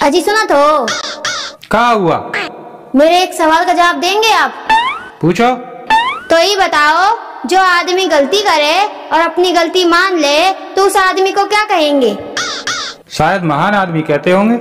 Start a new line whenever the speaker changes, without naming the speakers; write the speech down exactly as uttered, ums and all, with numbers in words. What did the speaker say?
अजी सुना तो
क्या हुआ?
मेरे एक सवाल का जवाब देंगे आप?
पूछो।
तो ये बताओ, जो आदमी गलती करे और अपनी गलती मान ले तो उस आदमी को क्या कहेंगे?
शायद महान आदमी कहते होंगे।